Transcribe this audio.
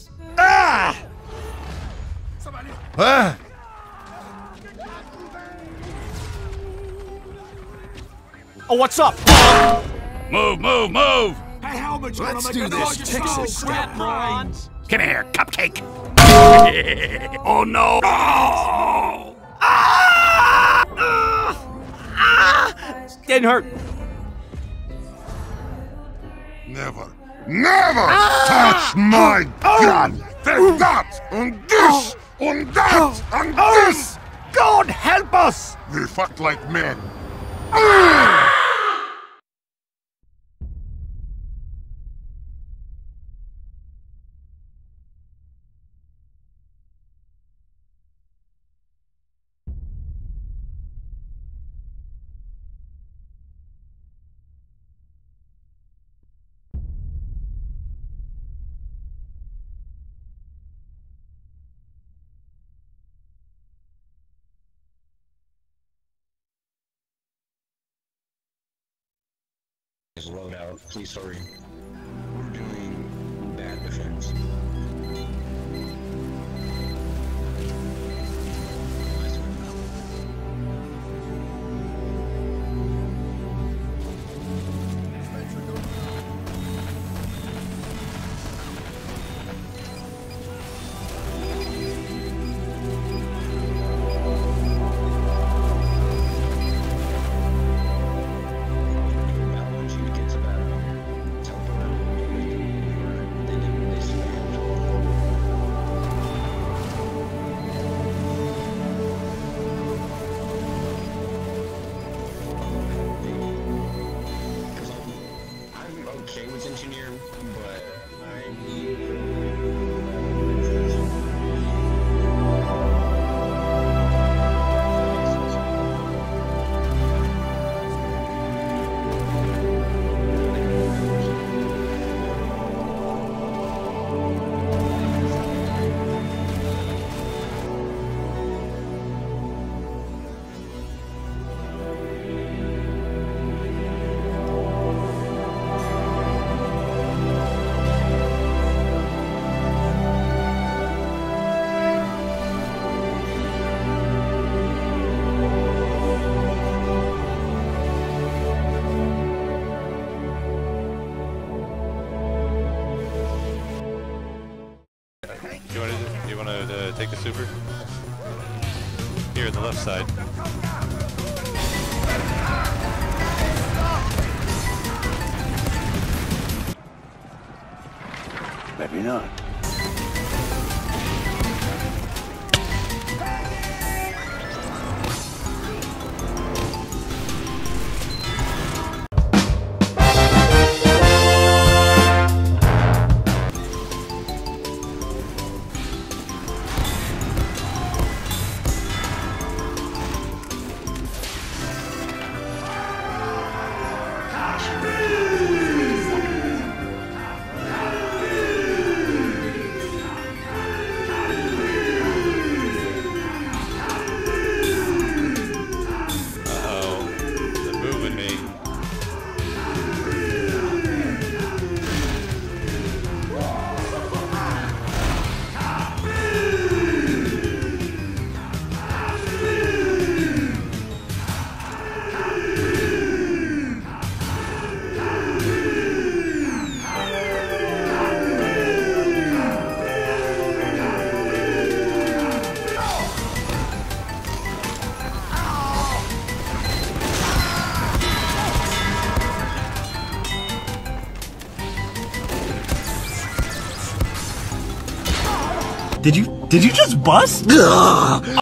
Ah! Ah! Oh, what's up? Move, move, move! Hey, helmets on, Let's I'm do making this. noise. Texas Strap lines. Come here, cupcake! Oh no! Oh! Ah! Ah! Didn't hurt. Never touch my gun! Take that! And this! And that! And this! God help us! We fuck like men. Loadout, please hurry. We're doing bad defense. Okay with engineer, but I need... You want to take the super? Here, the left side. Maybe not. Did you just bust?